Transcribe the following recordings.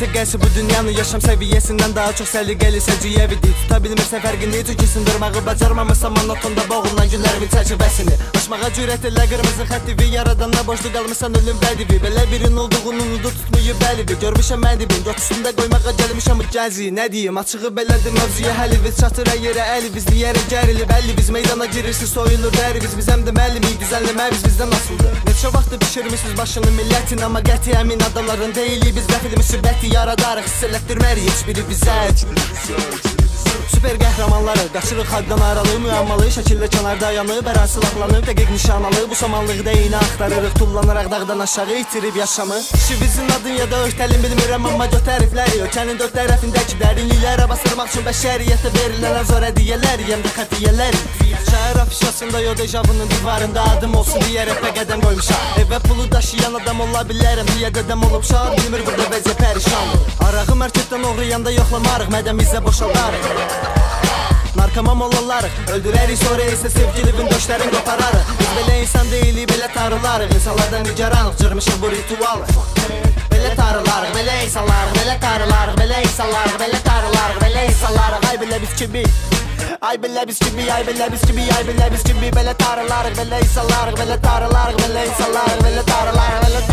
Məntəqəsi bu dünyanın yaşam səviyyəsindən daha çox səliqəli səciyyəvidir. Tuta bilmirsə fərqini, çünki sındırmağı bacarmamışsa monotonda boğulan günlərimin çərçivəsini. Aşmağa cürət elə qırmızı xəttivi, yaradanla boşluq qalmışsan ölüm bədivi. Belə birin olduğunu unudu tutmayıb bəlivi. Görmüşəm mən dibin, götüsündə qoymağa gəlmişəm bu gəzi. Nə deyim, açığı belədir mövzuya həliviz. Çatır yerə əliviz, diyərə gərilib əlliviz. Meydana girirsiz, soyulur dərimiz. Biz həm də müəllimi, düzənləməviz bizdən asıldır. Neçə vaxtı pişirmişsiz başını millətin, amma qəti əmin adamların deyilik. Biz rəfil müsibəti yaradarıq, hiss elətdirmərik heç biri bizə. Süper qəhrəmanları, qaçırıq xalqdan aralı, müəmmalı şəkildə kənarda yanıb, hər an silahlanıb, dəqiq nişanalı. Bu samanlıqda eyni axtarırıq, tullanaraq dağdan aşağı itirib yaşamı. Kişivizin adın ya da örtəlin bilmirəm, amma göt tərifləri ölkənin dörd tərəfindəki dərinliklərə basırmaq üçün bəşəriyyətə verilən zor hədiyyələr, yəm də xəfiyyələr. Şəhər afişasında Yodejavının divarında adım olsun deyə rəpə qədəm qoymuşam. Evə pulu daşıyan adam ola bilərəm deyə dədəm olub şad, bilmir burada vəziyyət pərişandır. Arağı mərkətdən oğrayanda yoxlamarıq, mədəmizə boşaldarıq. Narkoman olarlarıq, öldürərik sonra isə sevgilivin döşlərin qopararıq. Biz belə insan deyilik, belə tanrılarıq, insanlardan nigaranıq, cırmışıq bu ritualı. Belə tanrılarıq, belə insanlarıq, belə tanrılarıq, belə insanlarıq, belə tanrılarıq, belə insanlarıq. Ay belə biz kimi, ay belə biz kimi, ay belə biz kimi, ay belə biz kimi. Belə tanrılarıq, belə insanlarıq, belə tanrılarıq, belə insanlarıq, belə tanrılarıq, belə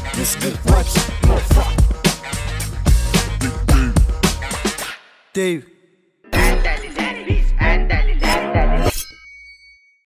Dave